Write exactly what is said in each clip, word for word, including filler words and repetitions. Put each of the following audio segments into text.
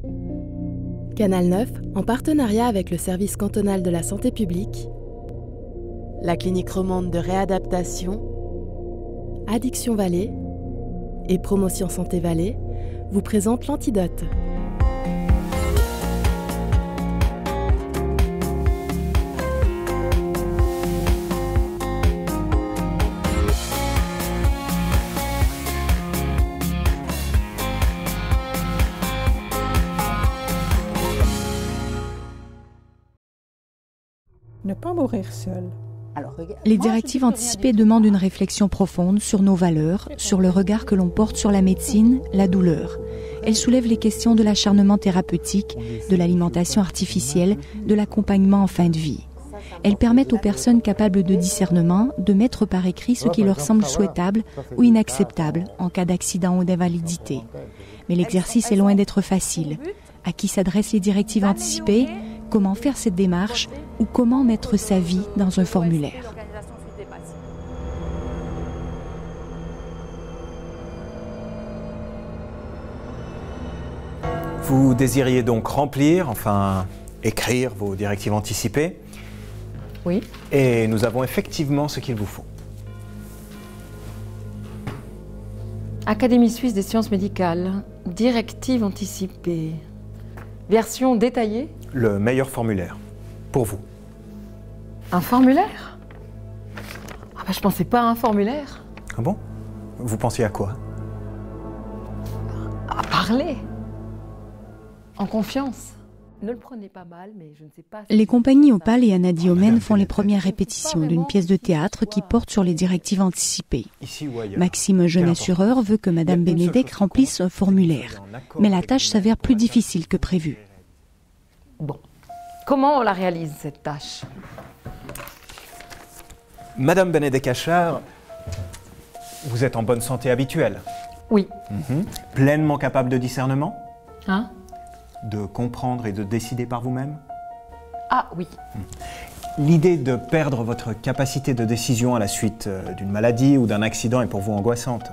Canal neuf, en partenariat avec le service cantonal de la santé publique, la clinique romande de réadaptation, Addiction Vallée et Promotion Santé Vallée vous présente l'Antidote. Ne pas mourir seul. Les directives anticipées demandent une réflexion profonde sur nos valeurs, sur le regard que l'on porte sur la médecine, la douleur. Elles soulèvent les questions de l'acharnement thérapeutique, de l'alimentation artificielle, de l'accompagnement en fin de vie. Elles permettent aux personnes capables de discernement de mettre par écrit ce qui leur semble souhaitable ou inacceptable en cas d'accident ou d'invalidité. Mais l'exercice est loin d'être facile. À qui s'adressent les directives anticipées ? Comment faire cette démarche ou comment mettre sa vie dans un formulaire. Vous désiriez donc remplir, enfin écrire vos directives anticipées. Oui. Et nous avons effectivement ce qu'il vous faut. Académie suisse des sciences médicales, directives anticipées. Version détaillée. Le meilleur formulaire, pour vous. Un formulaire ? Ah bah je pensais pas à un formulaire. Ah bon ? Vous pensiez à quoi ? À parler. En confiance. Ne le prenez pas mal, mais je ne sais pas... Si les compagnies Opal et Anadiomène font les premières répétitions d'une pièce de théâtre qui porte sur les directives anticipées. Maxime, jeune assureur, veut que Madame Benedek remplisse un formulaire. Mais la tâche s'avère plus difficile que prévu. Bon. Comment on la réalise, cette tâche ? Madame Benedek-Achard, vous êtes en bonne santé habituelle ? Oui. Mmh. Pleinement capable de discernement ? Hein ? De comprendre et de décider par vous-même ? Ah oui. Mmh. L'idée de perdre votre capacité de décision à la suite d'une maladie ou d'un accident est pour vous angoissante.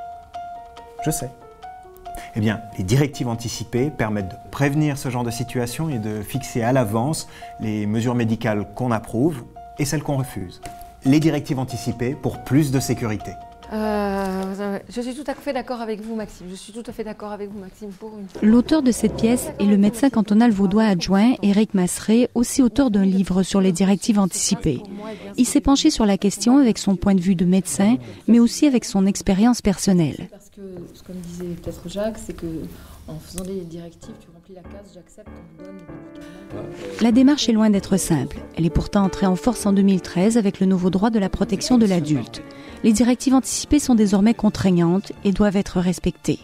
Je sais. Eh bien, les directives anticipées permettent de prévenir ce genre de situation et de fixer à l'avance les mesures médicales qu'on approuve et celles qu'on refuse. Les directives anticipées pour plus de sécurité. Euh, je suis tout à fait d'accord avec vous, Maxime. Je suis tout à fait d'accord avec vous, Maxime, pour une... L'auteur de cette pièce est le médecin cantonal vaudois adjoint, Éric Masseret, aussi auteur d'un livre sur les directives anticipées. Il s'est penché sur la question avec son point de vue de médecin, mais aussi avec son expérience personnelle. Parce que, comme disait peut-être Jacques, c'est que en faisant les directives, tu remplis la case, j'accepte, on me donne les médicaments. La démarche est loin d'être simple. Elle est pourtant entrée en force en deux mille treize avec le nouveau droit de la protection de l'adulte. Les directives anticipées sont désormais contraignantes et doivent être respectées.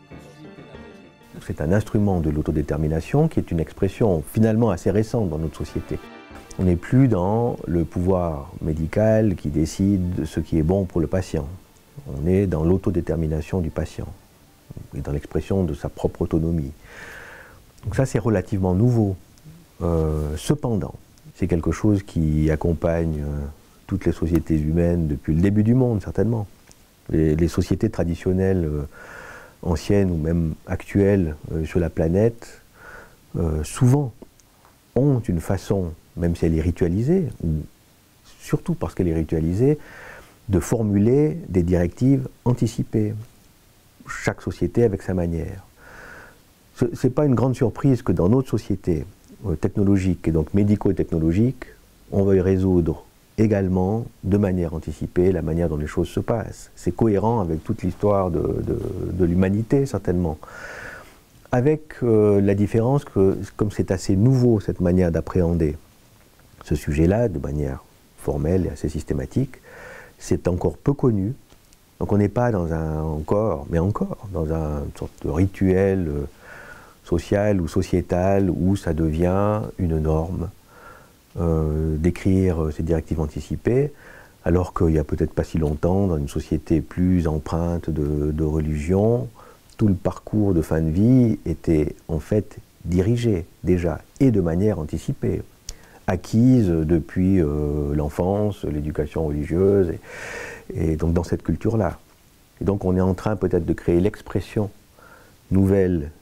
C'est un instrument de l'autodétermination qui est une expression finalement assez récente dans notre société. On n'est plus dans le pouvoir médical qui décide de ce qui est bon pour le patient. On est dans l'autodétermination du patient et dans l'expression de sa propre autonomie. Donc ça, c'est relativement nouveau. Euh, cependant, c'est quelque chose qui accompagne euh, toutes les sociétés humaines depuis le début du monde, certainement. Les, les sociétés traditionnelles euh, anciennes ou même actuelles euh, sur la planète, euh, souvent, ont une façon, même si elle est ritualisée, ou surtout parce qu'elle est ritualisée, de formuler des directives anticipées. Chaque société avec sa manière. Ce n'est pas une grande surprise que dans notre société euh, technologique et donc médico-technologique, on veuille résoudre également, de manière anticipée, la manière dont les choses se passent. C'est cohérent avec toute l'histoire de, de, de l'humanité, certainement. Avec euh, la différence que, comme c'est assez nouveau, cette manière d'appréhender ce sujet-là, de manière formelle et assez systématique, c'est encore peu connu. Donc on n'est pas dans un, encore, mais encore, dans un sorte de rituel euh, social ou sociétal où ça devient une norme euh, d'écrire ces directives anticipées, alors qu'il n'y a peut-être pas si longtemps, dans une société plus empreinte de, de religion, tout le parcours de fin de vie était en fait dirigé déjà, et de manière anticipée, acquise depuis euh, l'enfance, l'éducation religieuse, et, et donc dans cette culture-là. Et donc on est en train peut-être de créer l'expression nouvelle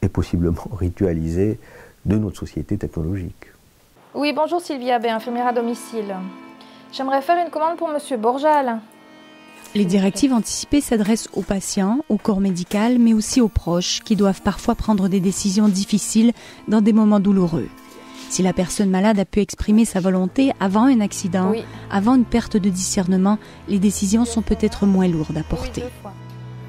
et possiblement ritualisé de notre société technologique. Oui, bonjour Sylvia B, infirmière à domicile. J'aimerais faire une commande pour Monsieur Bourjal. Les directives anticipées s'adressent aux patients, au corps médical, mais aussi aux proches qui doivent parfois prendre des décisions difficiles dans des moments douloureux. Si la personne malade a pu exprimer sa volonté avant un accident, Oui. avant une perte de discernement, les décisions sont peut-être moins lourdes à porter. Oui, deux fois.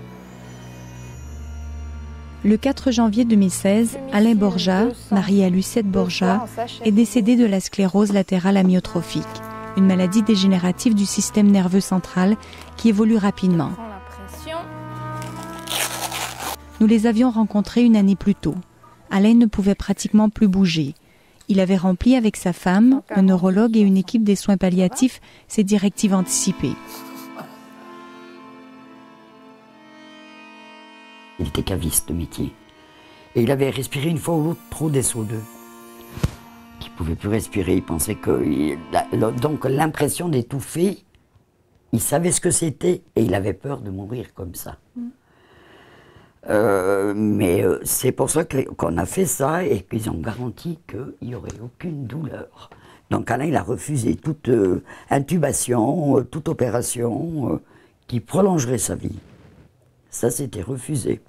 Le quatre janvier deux mille seize, Alain Borja, marié à Lucette Borja, est décédé de la sclérose latérale amyotrophique, une maladie dégénérative du système nerveux central qui évolue rapidement. Prends la pression. Nous les avions rencontrés une année plus tôt. Alain ne pouvait pratiquement plus bouger. Il avait rempli avec sa femme, un neurologue et une équipe des soins palliatifs ses directives anticipées. Il était caviste de métier. Et il avait respiré une fois ou l'autre trop des S O deux. Il ne pouvait plus respirer, il pensait que... Il, donc l'impression d'étouffer, il savait ce que c'était et il avait peur de mourir comme ça. Mm. Euh, mais euh, c'est pour ça que, qu'on a fait ça et qu'ils ont garanti qu'il n'y aurait aucune douleur. Donc Alain, il a refusé toute euh, intubation, euh, toute opération euh, qui prolongerait sa vie. Ça, c'était refusé.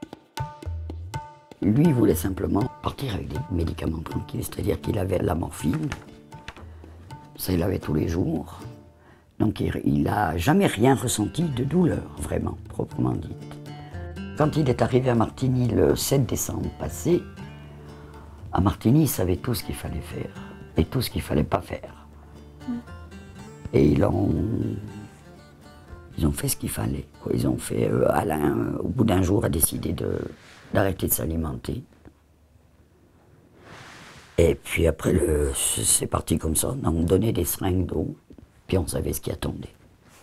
Lui, il voulait simplement partir avec des médicaments tranquilles, c'est-à-dire qu'il avait la morphine. Ça, il l'avait tous les jours. Donc, il n'a jamais rien ressenti de douleur, vraiment, proprement dit. Quand il est arrivé à Martigny le sept décembre passé, à Martigny, il savait tout ce qu'il fallait faire et tout ce qu'il ne fallait pas faire. Et ils ont... Ils ont fait ce qu'il fallait. Ils ont fait, euh, Alain, euh, au bout d'un jour, a décidé de, d'arrêter de s'alimenter. Et puis après, le, c'est parti comme ça. On me donnait des seringues d'eau, puis on savait ce qui attendait.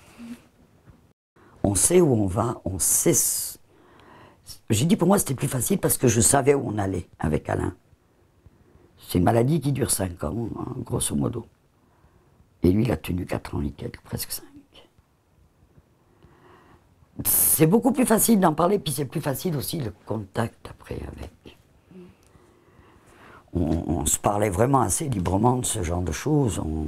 On sait où on va, on sait... J'ai dit pour moi c'était plus facile parce que je savais où on allait avec Alain. C'est une maladie qui dure cinq ans, hein, grosso modo. Et lui, il a tenu quatre ans et quelques, presque cinq. C'est beaucoup plus facile d'en parler, puis c'est plus facile aussi le contact après avec. On, on se parlait vraiment assez librement de ce genre de choses. On,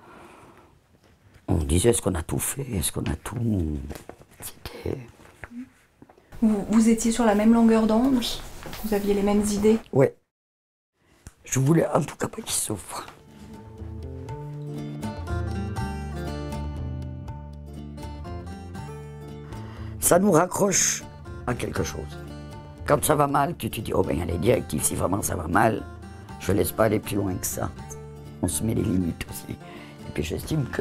on disait est-ce qu'on a tout fait, est-ce qu'on a tout... C'était... Vous, vous étiez sur la même longueur d'onde? Vous aviez les mêmes idées? Oui. Je voulais en tout cas pas qu'il souffre. Ça nous raccroche à quelque chose. Quand ça va mal, tu te dis, oh ben il y a les directives, si vraiment ça va mal, je ne laisse pas aller plus loin que ça. On se met des limites aussi. Et puis j'estime que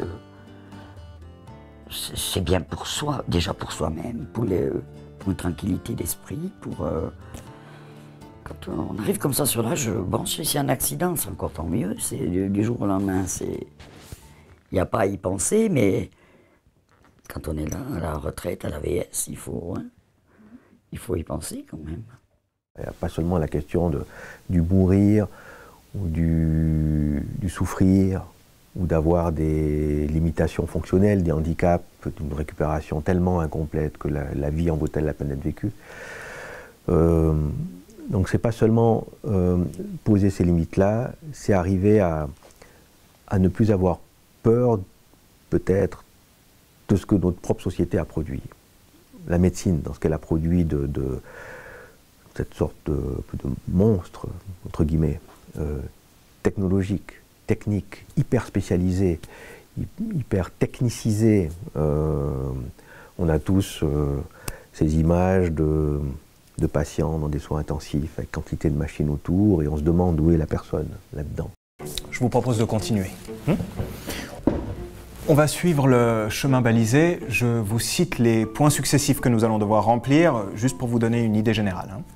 c'est bien pour soi, déjà pour soi-même, pour, les, pour une tranquillité d'esprit, pour... Euh, quand on arrive comme ça sur l'âge, bon, si c'est un accident, c'est encore tant mieux, c'est du, du jour au lendemain, c'est... Il n'y a pas à y penser, mais... Quand on est là, à la retraite, à la V S, il faut, hein, il faut y penser quand même. Il n'y a pas seulement la question de, du mourir, ou du, du souffrir, ou d'avoir des limitations fonctionnelles, des handicaps, d'une récupération tellement incomplète que la, la vie en vaut-elle la peine d'être vécue. Euh, donc c'est pas seulement euh, poser ces limites-là, c'est arriver à, à ne plus avoir peur, peut-être, de ce que notre propre société a produit. La médecine, dans ce qu'elle a produit de, de cette sorte de, de monstre, entre guillemets, euh, technologique, technique, hyper spécialisé, hyper technicisé. Euh, on a tous euh, ces images de, de patients dans des soins intensifs, avec quantité de machines autour, et on se demande où est la personne là-dedans. Je vous propose de continuer. Hum On va suivre le chemin balisé. Je vous cite les points successifs que nous allons devoir remplir, juste pour vous donner une idée générale. Hein.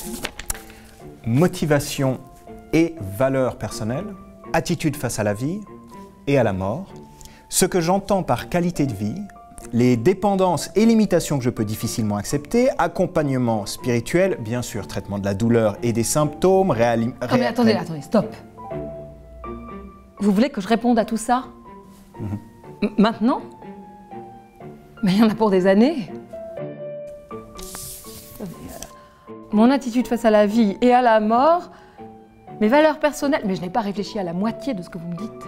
Motivation et valeurs personnelles, attitude face à la vie et à la mort, ce que j'entends par qualité de vie, les dépendances et limitations que je peux difficilement accepter, accompagnement spirituel, bien sûr, traitement de la douleur et des symptômes, réalim... Non mais attendez, attendez, stop. Vous voulez que je réponde à tout ça? Mm-hmm. Maintenant? Mais il y en a pour des années. mon attitude face à la vie et à la mort, mes valeurs personnelles, mais je n'ai pas réfléchi à la moitié de ce que vous me dites.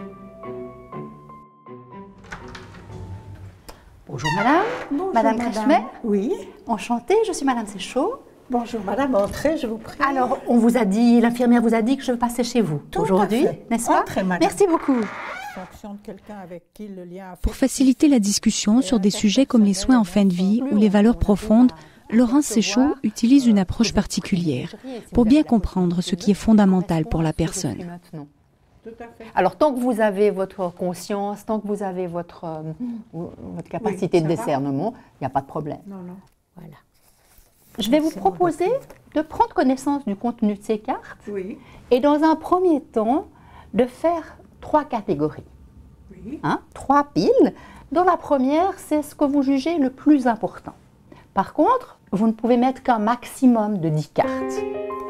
Bonjour madame. Bonjour Madame madame. Kretschmer. Oui. Enchantée, je suis madame Séchaud. Bonjour madame, entrez, je vous prie. Alors, on vous a dit, l'infirmière vous a dit que je passais chez vous Tout aujourd'hui, à fait. n'est-ce pas? Entrez, madame. Merci beaucoup. Fonction de quelqu'un avec qui le lien Pour faciliter la discussion sur des sujets comme les soins en fin de vie ou les valeurs profondes, Laurence Séchaud utilise une approche particulière pour bien comprendre ce qui est fondamental pour la personne. Alors, tant que vous avez votre conscience, tant que vous avez votre, euh, votre capacité Oui, de ça va. discernement, il n'y a pas de problème. Non, non. Voilà. Je vais vous proposer de prendre connaissance du contenu de ces cartes Oui. et dans un premier temps, de faire trois catégories. Oui. Hein, trois piles. Dans la première, c'est ce que vous jugez le plus important. Par contre, vous ne pouvez mettre qu'un maximum de dix cartes.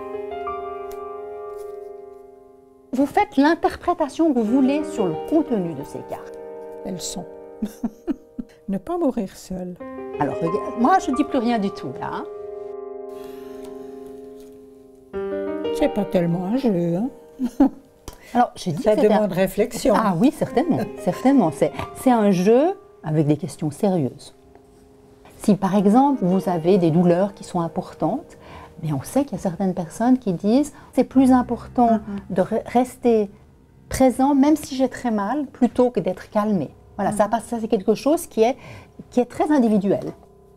Vous faites l'interprétation que vous voulez sur le contenu de ces cartes. Elles sont. Ne pas mourir seule. Alors, regarde, moi, je ne dis plus rien du tout, là. Hein. C'est pas tellement un jeu, hein. Alors, j'ai dit Ça que c'était demande un- réflexion. Ah oui, certainement, certainement. C'est, c'est un jeu avec des questions sérieuses. Si, par exemple, vous avez des douleurs qui sont importantes, mais on sait qu'il y a certaines personnes qui disent c'est plus important Mm-hmm. de re- rester présent, même si j'ai très mal, plutôt que d'être calmé. Voilà, ça, passe- ça c'est quelque chose qui est, qui est très individuel.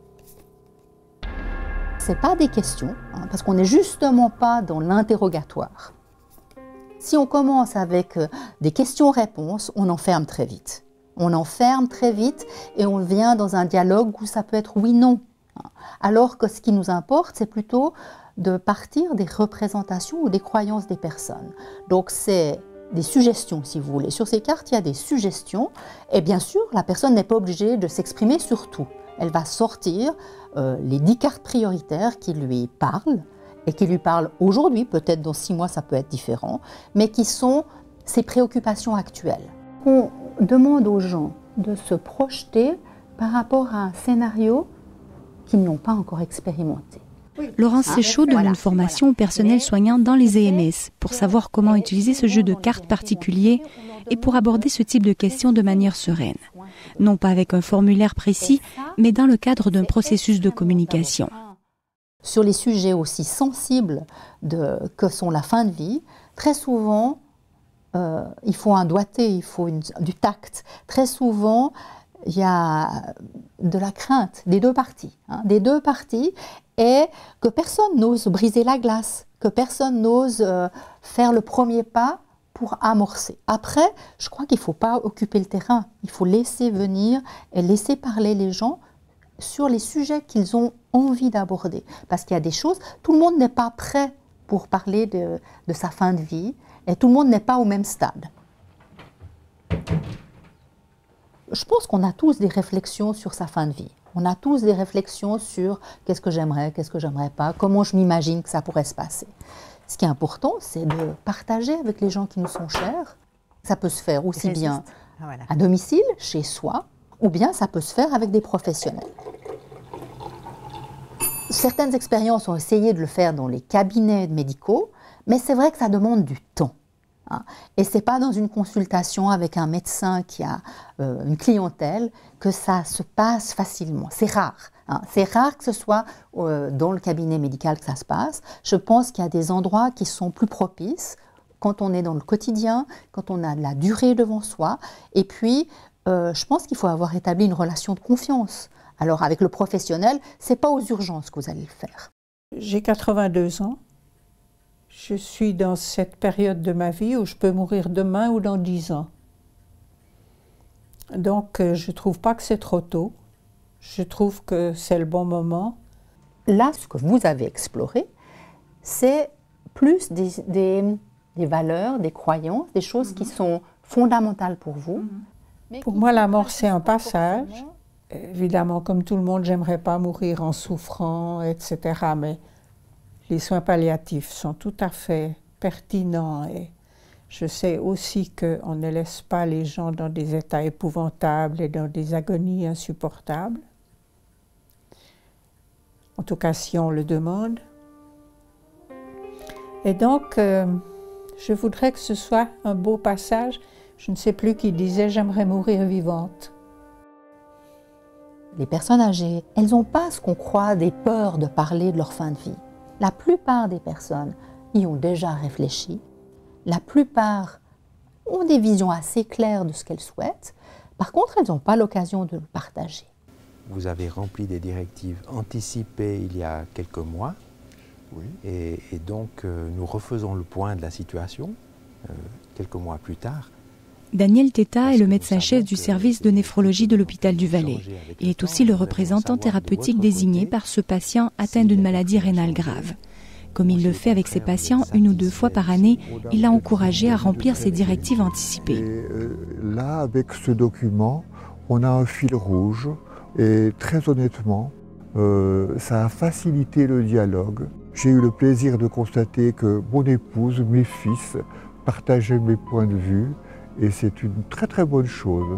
Ce n'est pas des questions, hein, parce qu'on n'est justement pas dans l'interrogatoire. Si on commence avec euh, des questions-réponses, on enferme très vite. On enferme très vite et on vient dans un dialogue où ça peut être oui-non. Alors que ce qui nous importe, c'est plutôt de partir des représentations ou des croyances des personnes. Donc c'est des suggestions, si vous voulez. Sur ces cartes, il y a des suggestions. Et bien sûr, la personne n'est pas obligée de s'exprimer sur tout. Elle va sortir euh, les dix cartes prioritaires qui lui parlent et qui lui parlent aujourd'hui, peut-être dans six mois ça peut être différent, mais qui sont ses préoccupations actuelles. On demande aux gens de se projeter par rapport à un scénario qu'ils n'ont pas encore expérimenté. Laurence Séchaud donne une formation au personnel soignant dans les E M S pour savoir comment utiliser ce jeu de cartes particulier et pour aborder ce type de questions de manière sereine. Non pas avec un formulaire précis, mais dans le cadre d'un processus de communication. Sur les sujets aussi sensibles de, que sont la fin de vie, très souvent, euh, il faut un doigté, il faut une, du tact. Très souvent, il y a de la crainte des deux parties, hein, des deux parties, et que personne n'ose briser la glace, que personne n'ose euh, faire le premier pas pour amorcer. Après, je crois qu'il ne faut pas occuper le terrain, il faut laisser venir et laisser parler les gens sur les sujets qu'ils ont envie d'aborder. Parce qu'il y a des choses, tout le monde n'est pas prêt pour parler de, de sa fin de vie, et tout le monde n'est pas au même stade. Je pense qu'on a tous des réflexions sur sa fin de vie. On a tous des réflexions sur qu'est-ce que j'aimerais, qu'est-ce que j'aimerais pas, comment je m'imagine que ça pourrait se passer. Ce qui est important, c'est de partager avec les gens qui nous sont chers. Ça peut se faire aussi bien à domicile, chez soi, ou bien ça peut se faire avec des professionnels. Certaines expériences ont essayé de le faire dans les cabinets médicaux, mais c'est vrai que ça demande du temps. Hein. Et ce n'est pas dans une consultation avec un médecin qui a euh, une clientèle que ça se passe facilement. C'est rare. Hein. C'est rare que ce soit euh, dans le cabinet médical que ça se passe. Je pense qu'il y a des endroits qui sont plus propices quand on est dans le quotidien, quand on a de la durée devant soi. Et puis, euh, je pense qu'il faut avoir établi une relation de confiance. Alors, avec le professionnel, ce n'est pas aux urgences que vous allez le faire. J'ai quatre-vingt-deux ans. Je suis dans cette période de ma vie où je peux mourir demain ou dans dix ans. Donc, euh, je ne trouve pas que c'est trop tôt. Je trouve que c'est le bon moment. Là, ce que vous avez exploré, c'est plus des, des, des valeurs, des croyances, des choses mm-hmm. qui sont fondamentales pour vous. Mm-hmm. Pour moi, la mort, c'est un passage. Évidemment, comme tout le monde, j'aimerais pas mourir en souffrant, et cetera. Mais les soins palliatifs sont tout à fait pertinents. Et je sais aussi qu'on ne laisse pas les gens dans des états épouvantables et dans des agonies insupportables. En tout cas, si on le demande. Et donc, euh, je voudrais que ce soit un beau passage. Je ne sais plus qui disait « j'aimerais mourir vivante ». Les personnes âgées, elles n'ont pas ce qu'on croit des peurs de parler de leur fin de vie. La plupart des personnes y ont déjà réfléchi. La plupart ont des visions assez claires de ce qu'elles souhaitent. Par contre, elles n'ont pas l'occasion de le partager. Vous avez rempli des directives anticipées il y a quelques mois. Oui. Et, et donc, euh, nous refaisons le point de la situation euh, quelques mois plus tard. Daniel Teta est le médecin-chef du service de néphrologie de l'hôpital du Valais. Il est aussi le représentant thérapeutique désigné par ce patient atteint d'une maladie rénale grave. Comme il le fait avec ses patients une ou deux fois par année, il l'a encouragé à remplir ses directives anticipées. Et euh, là, avec ce document, on a un fil rouge et très honnêtement, euh, ça a facilité le dialogue. J'ai eu le plaisir de constater que mon épouse, mes fils, partageaient mes points de vue. Et c'est une très très bonne chose.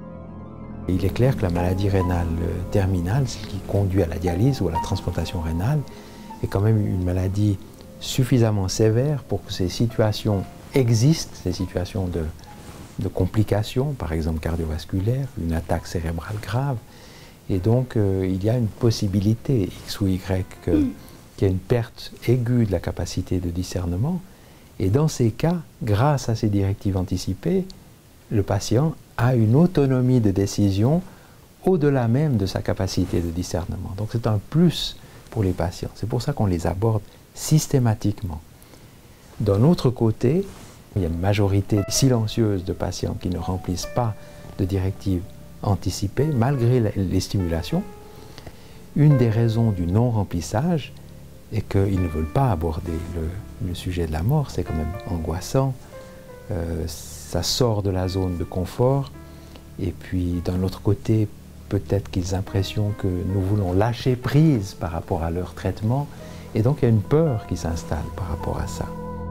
Il est clair que la maladie rénale terminale, celle qui conduit à la dialyse ou à la transplantation rénale, est quand même une maladie suffisamment sévère pour que ces situations existent, ces situations de, de complications, par exemple cardiovasculaires, une attaque cérébrale grave. Et donc euh, il y a une possibilité, X ou Y, que, mm. qu'il y ait une perte aiguë de la capacité de discernement. Et dans ces cas, grâce à ces directives anticipées, le patient a une autonomie de décision au-delà même de sa capacité de discernement. Donc c'est un plus pour les patients. C'est pour ça qu'on les aborde systématiquement. D'un autre côté, il y a une majorité silencieuse de patients qui ne remplissent pas de directives anticipées, malgré les stimulations. Une des raisons du non-remplissage est qu'ils ne veulent pas aborder le, le sujet de la mort. C'est quand même angoissant, euh, ça sort de la zone de confort, et puis d'un autre côté, peut-être qu'ils ont l'impression que nous voulons lâcher prise par rapport à leur traitement, et donc il y a une peur qui s'installe par rapport à ça.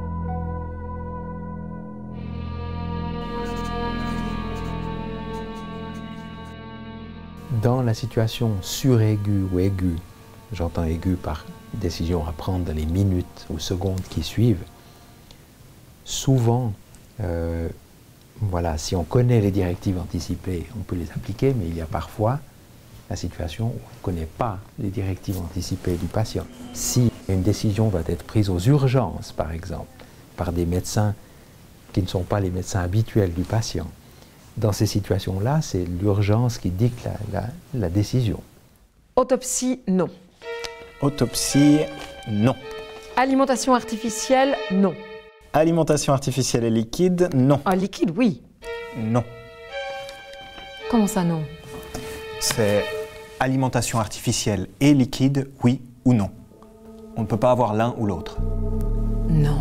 Dans la situation suraiguë ou aiguë, j'entends aiguë par décision à prendre dans les minutes ou secondes qui suivent, souvent, euh, voilà, si on connaît les directives anticipées, on peut les appliquer, mais il y a parfois la situation où on ne connaît pas les directives anticipées du patient. Si une décision doit être prise aux urgences, par exemple, par des médecins qui ne sont pas les médecins habituels du patient, dans ces situations-là, c'est l'urgence qui dicte la, la, la décision. Autopsie, non. Autopsie, non. Alimentation artificielle, non. Alimentation artificielle et liquide, non. Ah, liquide, oui. Non. Comment ça, non? C'est alimentation artificielle et liquide, oui ou non. On ne peut pas avoir l'un ou l'autre. Non.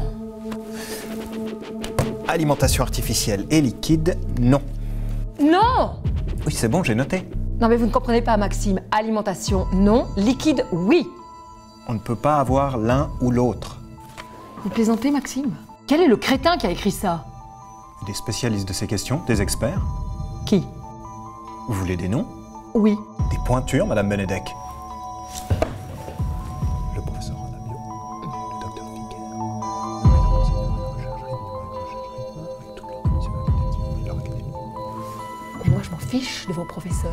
Alimentation artificielle et liquide, non. Non! Oui, c'est bon, j'ai noté. Non, mais vous ne comprenez pas, Maxime. Alimentation, non. Liquide, oui. On ne peut pas avoir l'un ou l'autre. Vous plaisantez, Maxime? Quel est le crétin qui a écrit ça? Des spécialistes de ces questions, des experts. Qui? Vous voulez des noms? Oui. Des pointures, Madame Benedek. Le professeur Renabio, le docteur Fiquet, le maître d'enseignant de la recherche avec toutes les commissions académiques de leur académie. Mais moi, je m'en fiche de vos professeurs.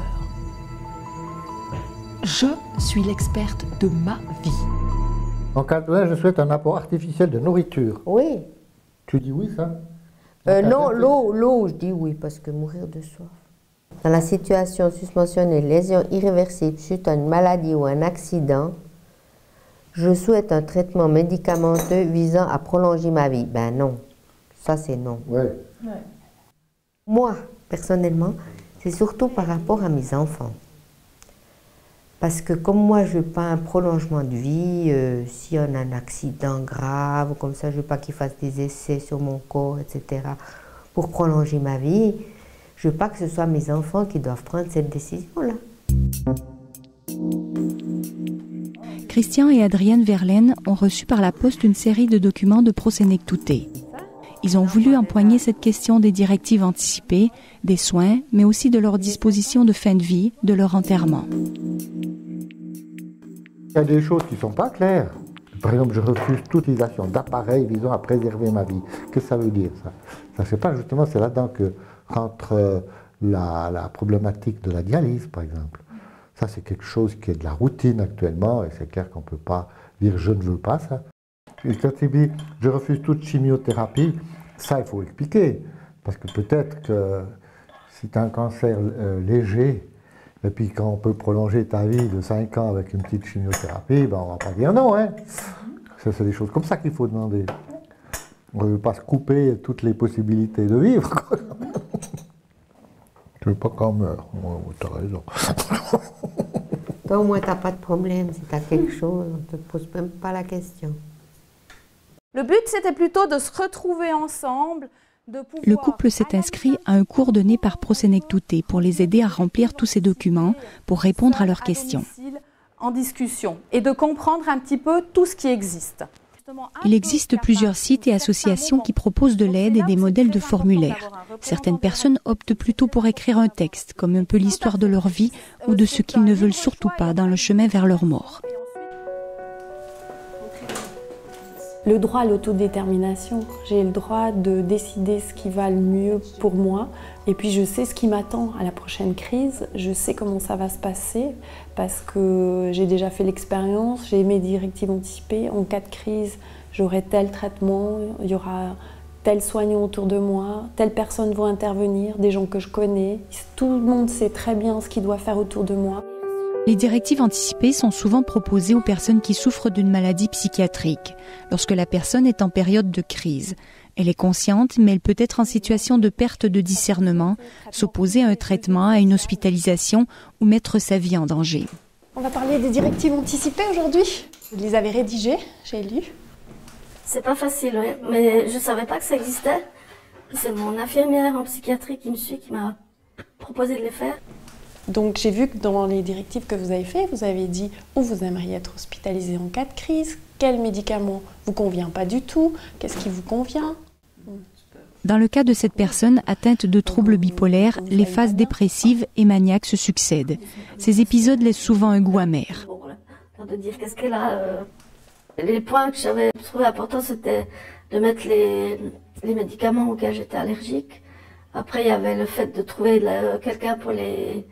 Je suis l'experte de ma vie. En cas de je souhaite un apport artificiel de nourriture. Oui. Tu dis oui, ça? euh, Non, l'eau, l'eau, je dis oui, parce que mourir de soif. Dans la situation susmentionnée, lésion irréversible suite à une maladie ou un accident, je souhaite un traitement médicamenteux visant à prolonger ma vie. Ben non, ça c'est non. Ouais. Ouais. Moi, personnellement, c'est surtout par rapport à mes enfants. Parce que comme moi, je ne veux pas un prolongement de vie, euh, si on a un accident grave, comme ça, je ne veux pas qu'ils fassent des essais sur mon corps, et cetera, pour prolonger ma vie. Je ne veux pas que ce soit mes enfants qui doivent prendre cette décision-là. Christian et Adrienne Verlaine ont reçu par la poste une série de documents de Prosénectouté. Ils ont voulu empoigner cette question des directives anticipées, des soins, mais aussi de leur disposition de fin de vie, de leur enterrement. Il y a des choses qui ne sont pas claires. Par exemple, je refuse toute utilisation d'appareils visant à préserver ma vie. Qu'est-ce que ça veut dire, ça? Ça, c'est pas justement, c'est là-dedans que rentre la, la problématique de la dialyse, par exemple. Ça, c'est quelque chose qui est de la routine actuellement, et c'est clair qu'on ne peut pas dire « je ne veux pas ça ». Et quand il dit « je refuse toute chimiothérapie », ça, il faut expliquer. Parce que peut-être que si tu as un cancer euh, léger, et puis quand on peut prolonger ta vie de cinq ans avec une petite chimiothérapie, ben on ne va pas dire non. Hein. Ça, c'est des choses comme ça qu'il faut demander. On ne veut pas se couper toutes les possibilités de vivre. Je ne veux pas qu'on meure. Tu as raison. Toi, au moins, tu n'as pas de problème. Si tu as quelque chose, on ne te pose même pas la question. Le but, c'était plutôt de se retrouver ensemble, de pouvoir... Le couple s'est inscrit à un cours donné par Prosenectute pour les aider à remplir tous ces documents pour répondre à leurs questions. En discussion et de comprendre un petit peu tout ce qui existe. Il existe plusieurs sites et associations qui proposent de l'aide et des modèles de formulaires. Certaines personnes optent plutôt pour écrire un texte, comme un peu l'histoire de leur vie ou de ce qu'ils ne veulent surtout pas dans le chemin vers leur mort. Le droit à l'autodétermination, j'ai le droit de décider ce qui va le mieux pour moi et puis je sais ce qui m'attend à la prochaine crise, je sais comment ça va se passer parce que j'ai déjà fait l'expérience, j'ai mes directives anticipées, en cas de crise j'aurai tel traitement, il y aura tel soignant autour de moi, telle personne va intervenir, des gens que je connais, tout le monde sait très bien ce qu'il doit faire autour de moi. Les directives anticipées sont souvent proposées aux personnes qui souffrent d'une maladie psychiatrique, lorsque la personne est en période de crise. Elle est consciente, mais elle peut être en situation de perte de discernement, s'opposer à un traitement, à une hospitalisation ou mettre sa vie en danger. On va parler des directives anticipées aujourd'hui. Vous les avez rédigées, j'ai lu. C'est pas facile, oui, mais je savais pas que ça existait. C'est mon infirmière en psychiatrie qui me suit qui m'a proposé de les faire. Donc j'ai vu que dans les directives que vous avez faites, vous avez dit où vous aimeriez être hospitalisé en cas de crise, quel médicament vous convient pas du tout, qu'est-ce qui vous convient. Dans le cas de cette personne atteinte de troubles bipolaires, les phases dépressives et maniaques se succèdent. Ces épisodes laissent souvent un goût amer. De dire qu'est-ce qu'elle a. Euh, les points que j'avais trouvé importants, c'était de mettre les, les médicaments auxquels j'étais allergique. Après, il y avait le fait de trouver quelqu'un pour les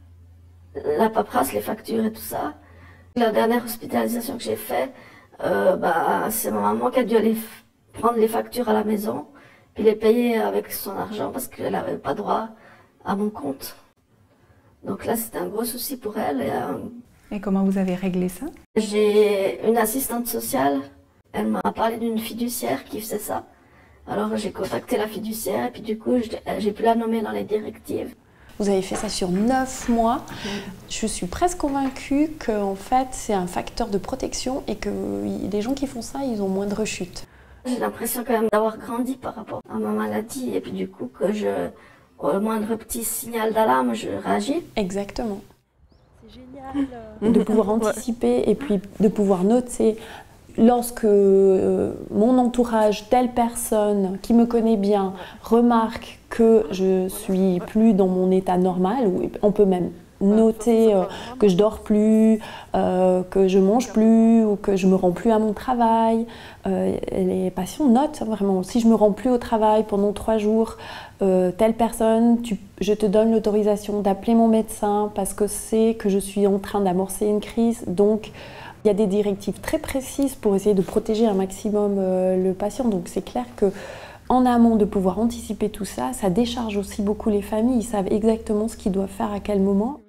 la paperasse, les factures et tout ça. La dernière hospitalisation que j'ai faite, euh, bah, c'est ma maman qui a dû aller prendre les factures à la maison puis les payer avec son argent parce qu'elle n'avait pas droit à mon compte. Donc là, c'était un gros souci pour elle. Et, euh, et comment vous avez réglé ça? J'ai une assistante sociale. Elle m'a parlé d'une fiduciaire qui faisait ça. Alors j'ai contacté la fiduciaire et puis du coup, j'ai pu la nommer dans les directives. Vous avez fait ça sur neuf mois. Je suis presque convaincue qu'en fait, c'est un facteur de protection et que les gens qui font ça, ils ont moins de rechutes. J'ai l'impression quand même d'avoir grandi par rapport à ma maladie et puis du coup, que je, au moindre petit signal d'alarme, je réagis. Exactement. C'est génial. De pouvoir anticiper et puis de pouvoir noter. Lorsque euh, mon entourage, telle personne qui me connaît bien, remarque que je suis plus dans mon état normal, ou on peut même noter euh, que je dors plus, euh, que je mange plus, ou que je me rends plus à mon travail. Euh, les patients notent vraiment. Si je me rends plus au travail pendant trois jours, euh, telle personne, tu, je te donne l'autorisation d'appeler mon médecin parce que c'est que je suis en train d'amorcer une crise. Donc il y a des directives très précises pour essayer de protéger un maximum euh, le patient. Donc c'est clair qu'en amont, de pouvoir anticiper tout ça, ça décharge aussi beaucoup les familles. Ils savent exactement ce qu'ils doivent faire à quel moment.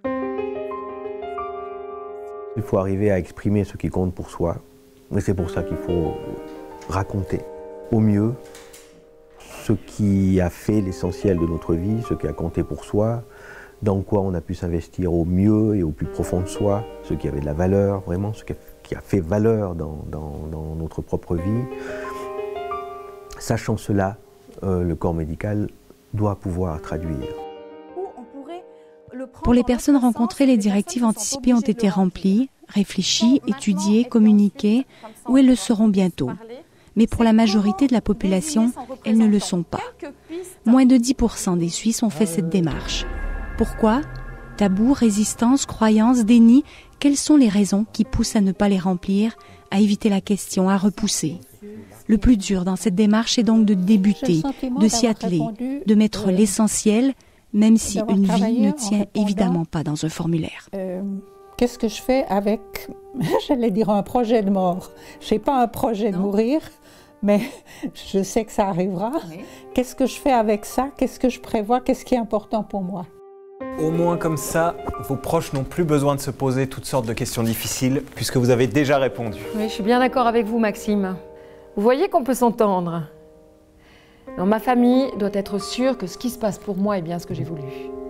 Il faut arriver à exprimer ce qui compte pour soi. Et c'est pour ça qu'il faut raconter au mieux ce qui a fait l'essentiel de notre vie, ce qui a compté pour soi, dans quoi on a pu s'investir au mieux et au plus profond de soi, ce qui avait de la valeur, vraiment, ce qui a fait valeur dans, dans, dans notre propre vie. Sachant cela, euh, le corps médical doit pouvoir traduire. Pour les personnes rencontrées, les directives anticipées ont été remplies, réfléchies, étudiées, communiquées, ou elles le seront bientôt. Mais pour la majorité de la population, elles ne le sont pas. Moins de dix pour cent des Suisses ont fait cette démarche. Pourquoi? Tabous, résistance, croyances, déni, quelles sont les raisons qui poussent à ne pas les remplir, à éviter la question, à repousser. Le plus dur dans cette démarche est donc de débuter, de s'y atteler, de mettre euh, l'essentiel, même si une vie ne tient évidemment pas dans un formulaire. Euh, Qu'est-ce que je fais avec, j'allais dire un projet de mort. Je n'ai pas un projet non. de mourir, mais je sais que ça arrivera. Oui. Qu'est-ce que je fais avec ça? Qu'est-ce que je prévois? Qu'est-ce qui est important pour moi? Au moins comme ça, vos proches n'ont plus besoin de se poser toutes sortes de questions difficiles, puisque vous avez déjà répondu. Oui, je suis bien d'accord avec vous, Maxime. Vous voyez qu'on peut s'entendre. Dans ma famille doit être sûre que ce qui se passe pour moi est bien ce que j'ai voulu.